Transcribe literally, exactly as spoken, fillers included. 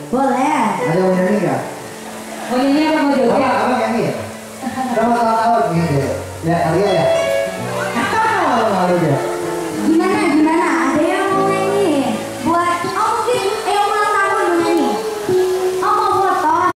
Boleh. Ada yang mau nyanyi nggak? Mau nyanyi apa mau joget? Abang, abang nyanyi ya? Sama tahun-tahun gitu ya? Ya, kali ya? Malu dia.